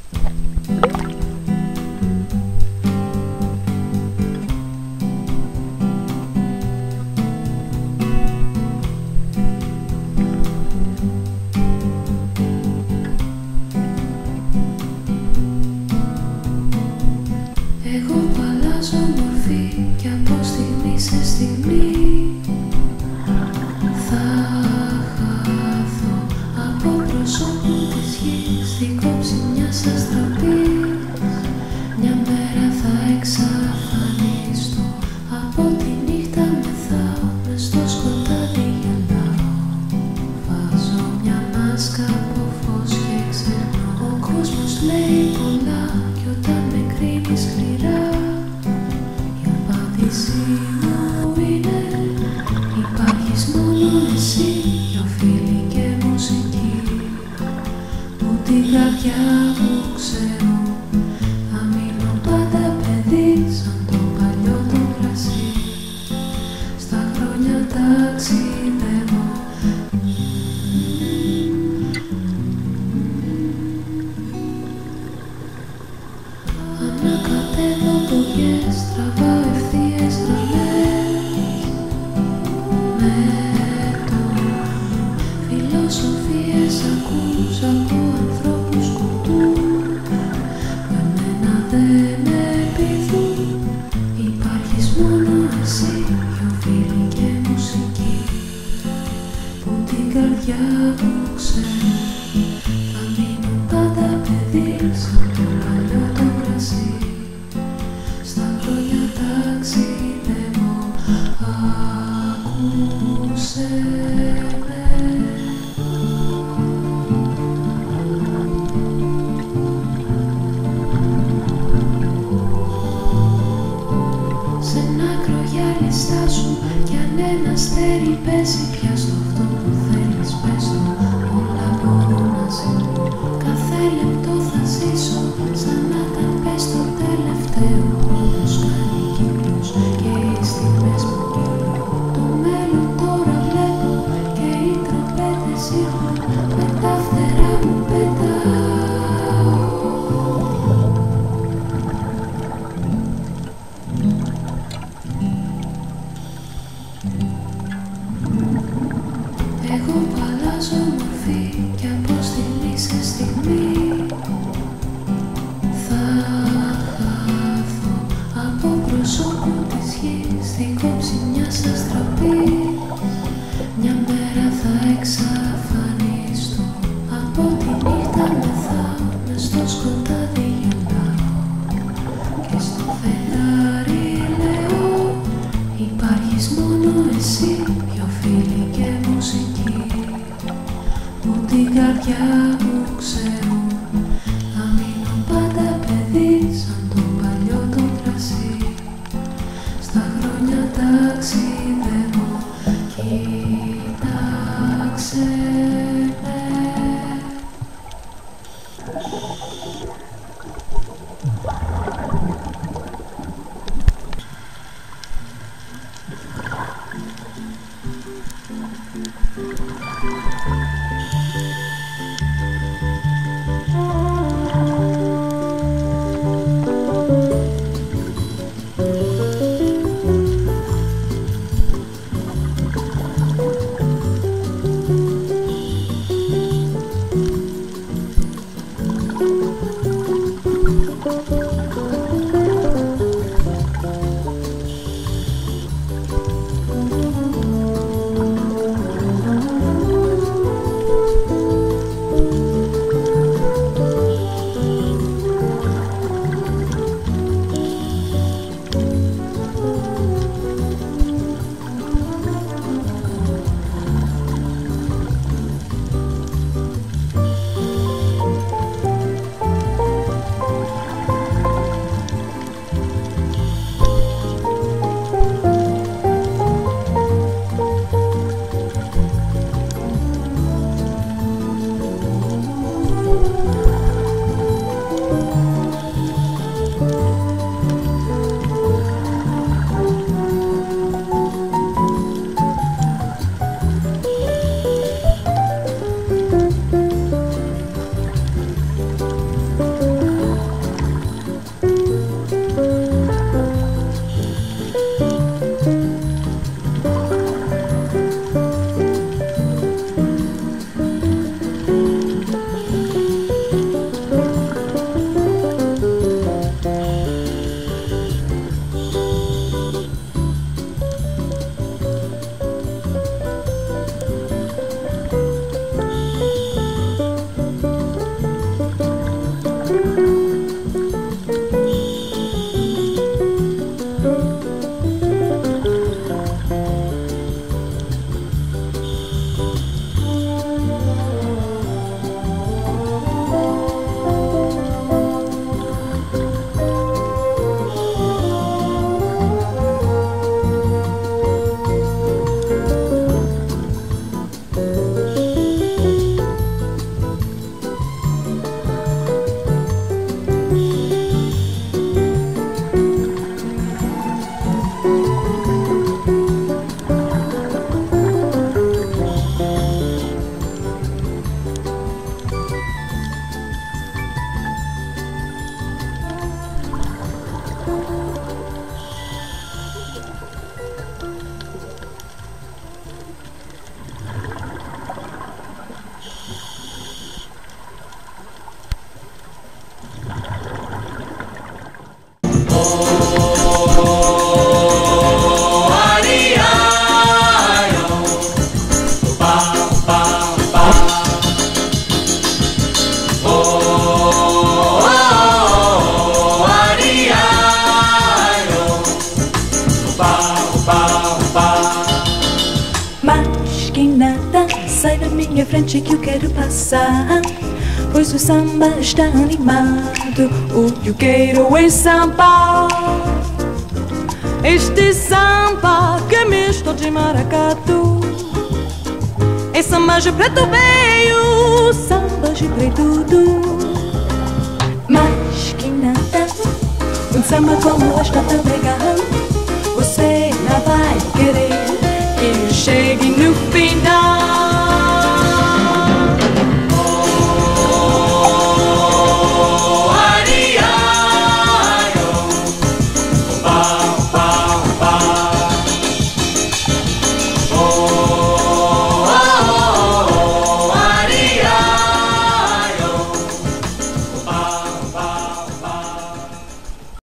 Εγώ που αλλάζω μορφή κι από στιγμή σε στιγμή θα χάθω από προσώπου της γης. Στην κόψη μιας αστραπής μια μέρα θα εξαφανιστώ. Από τη νύχτα μεθάω, μες στο σκοτάδι γελάω. Βάζω μια μάσκα από φως και ξεχνώ. Ο κόσμος λέει πολλά κι όταν με κρίνει σκληρά η απάντησή μου είναι υπάρχεις μόνο εσύ. Δυο φίλοι και μουσική που την καρδιά μου ξέρω. Θα μείνω πάντα παιδί σαν το παλιό το κρασί. Στα χρόνια ταξιδεύω. Ανακατεύω πογιές, τραβάω ευθείες γραμμές με το νου. Φιλοσοφίες ακούω ανθρώπους κουτού που εμένα δεν με πείθουν. Υπάρχεις μόνο εσύ, δυο φίλοι και μουσική που την καρδιά μου ξέρω. Θα μείνω πάντα παιδί σαν το παλιό το κρασί. Στα χρόνια ταξιδεύω, άκουσε με. Σ' ένα άκρο γυάλι στάσου κι αν ένα αστέρι πέσει, πιάσ' το αυτό που θέλεις, πες το, όλα μπορούν να συμβούν. Κάθε λεπτό θα ζήσω σαν να ήταν πες το τελευταίο. Χρόνος κάνει κύκλους και οι στιγμές μου κύλουν. Το μέλλον τώρα βλέπω και οι τρομπέτες ήρθουν. Με τα φτερά μου πετάω. Εγώ που αλλάζω μορφή κι από στιγμή σε στιγμή θα χάθω από προσώπου της γης. Στην κόψη μιας αστραπής μια μέρα θα εξαφανιστώ. Από τη νύχτα μεθάω, μες στο σκοτάδι γελάω. Και στο φεγγάρι λέω υπάρχεις μόνο εσύ, δυο φίλοι και μουσική που την καρδιά μου ξέρω. Θα μείνω πάντα παιδί σαν το παλιό το κρασί. Στα χρόνια ταξιδεύω, κοίταξε με. frente que eu quero passar, pois o samba está animado. O que eu quero é samba, este samba que é misto de maracatu. É samba de preto veio, samba de preto tudo. Mas que nada, um samba como esta tão legal, você não vai querer que chegue no final.